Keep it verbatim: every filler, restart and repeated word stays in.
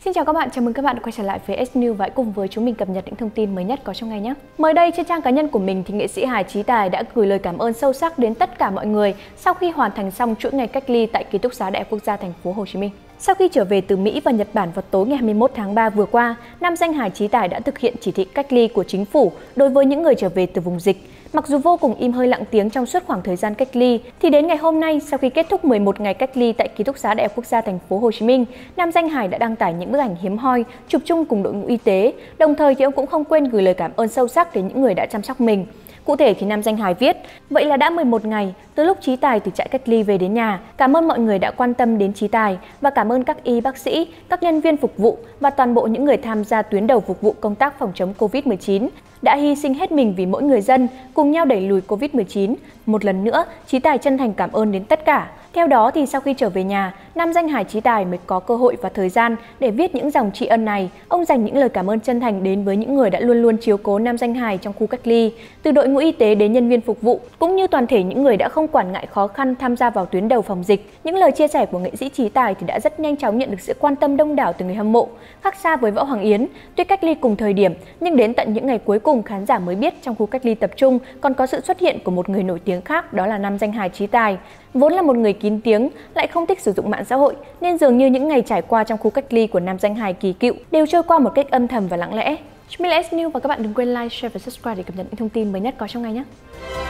Xin chào các bạn, chào mừng các bạn đã quay trở lại với ét News và hãy cùng với chúng mình cập nhật những thông tin mới nhất có trong ngày nhé. Mới đây trên trang cá nhân của mình thì nghệ sĩ hài Trí Tài đã gửi lời cảm ơn sâu sắc đến tất cả mọi người sau khi hoàn thành xong chuỗi ngày cách ly tại ký túc xá Đại học Quốc gia Thành phố Hồ Chí Minh. Sau khi trở về từ Mỹ và Nhật Bản vào tối ngày hai mươi mốt tháng ba vừa qua, nam danh hài Trí Tài đã thực hiện chỉ thị cách ly của chính phủ đối với những người trở về từ vùng dịch. Mặc dù vô cùng im hơi lặng tiếng trong suốt khoảng thời gian cách ly, thì đến ngày hôm nay, sau khi kết thúc mười một ngày cách ly tại ký túc xá Đại học Quốc gia Thành phố Hồ Chí Minh, nam danh hài đã đăng tải những bức ảnh hiếm hoi, chụp chung cùng đội ngũ y tế. Đồng thời thì ông cũng không quên gửi lời cảm ơn sâu sắc đến những người đã chăm sóc mình. Cụ thể thì nam danh hài viết: "Vậy là đã mười một ngày từ lúc Trí Tài từ trại cách ly về đến nhà. Cảm ơn mọi người đã quan tâm đến Trí Tài và cảm ơn các y bác sĩ, các nhân viên phục vụ và toàn bộ những người tham gia tuyến đầu phục vụ công tác phòng chống Covid mười chín đã hy sinh hết mình vì mỗi người dân, cùng nhau đẩy lùi Covid mười chín. Một lần nữa, Trí Tài chân thành cảm ơn đến tất cả." Theo đó thì sau khi trở về nhà, nam danh hài Trí Tài mới có cơ hội và thời gian để viết những dòng tri ân này. Ông dành những lời cảm ơn chân thành đến với những người đã luôn luôn chiếu cố nam danh hài trong khu cách ly, từ đội ngũ y tế đến nhân viên phục vụ, cũng như toàn thể những người đã không quản ngại khó khăn tham gia vào tuyến đầu phòng dịch. Những lời chia sẻ của nghệ sĩ Trí Tài thì đã rất nhanh chóng nhận được sự quan tâm đông đảo từ người hâm mộ. Khác xa với Võ Hoàng Yến, tuy cách ly cùng thời điểm, nhưng đến tận những ngày cuối cùng khán giả mới biết trong khu cách ly tập trung còn có sự xuất hiện của một người nổi tiếng khác, đó là nam danh hài Trí Tài. Vốn là một người kín tiếng, lại không thích sử dụng mạng xã hội, nên dường như những ngày trải qua trong khu cách ly của nam danh hài kỳ cựu đều trôi qua một cách âm thầm và lặng lẽ. Chúng mình là ét News và các bạn đừng quên like, share và subscribe để cập nhật những thông tin mới nhất có trong ngày nhé.